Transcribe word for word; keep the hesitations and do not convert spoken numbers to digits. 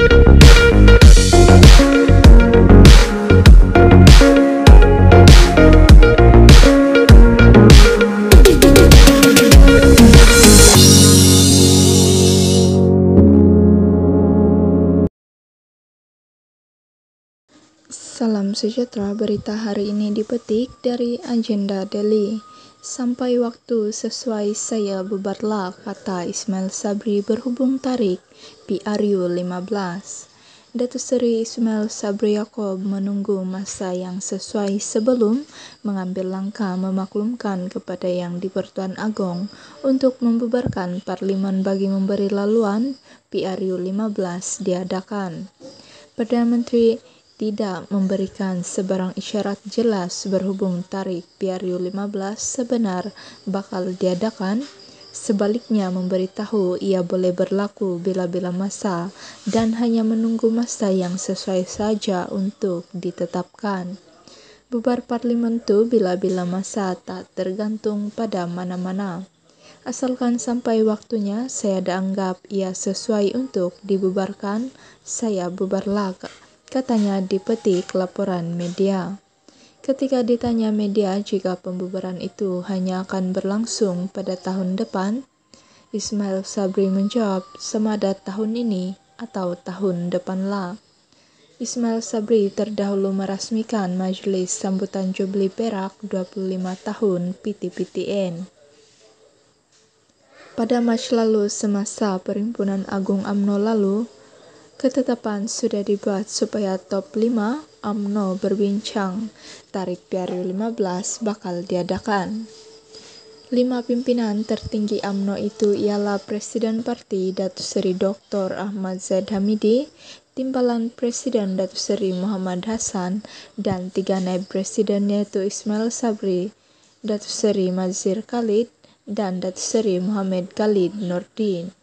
Salam sejahtera, berita hari ini dipetik dari Agenda Daily. Sampai waktu sesuai saya bubarlah, kata Ismail Sabri berhubung tarik P R U lima belas. Datuk Seri Ismail Sabri Yaakob menunggu masa yang sesuai sebelum mengambil langkah memaklumkan kepada Yang di-Pertuan Agong untuk membubarkan Parlimen bagi memberi laluan P R U lima belas diadakan. Perdana Menteri tidak memberikan sebarang isyarat jelas berhubung tarik P R U lima belas sebenar bakal diadakan, sebaliknya memberitahu ia boleh berlaku bila-bila masa dan hanya menunggu masa yang sesuai saja untuk ditetapkan. Bubar parlimen tu bila-bila masa tak tergantung pada mana-mana. Asalkan sampai waktunya saya anggap ia sesuai untuk dibubarkan, saya bubarlah, katanya dipetik laporan media. Ketika ditanya media jika pembubaran itu hanya akan berlangsung pada tahun depan, Ismail Sabri menjawab semada tahun ini atau tahun depanlah. Ismail Sabri terdahulu merasmikan Majelis Sambutan Jubli Perak dua puluh lima tahun P T P T N. Pada Mac lalu semasa Perhimpunan Agung U M N O lalu, ketetapan sudah dibuat supaya top lima U M N O berbincang tarik P R U lima belas bakal diadakan. Lima pimpinan tertinggi U M N O itu ialah Presiden Parti Datuk Seri Doktor Ahmad Zaid Hamidi, Timbalan Presiden Datuk Seri Muhammad Hassan, dan tiga naib presiden yaitu Ismail Sabri, Datuk Seri Mazhir Khalid, dan Datuk Seri Muhammad Khalid Nordin.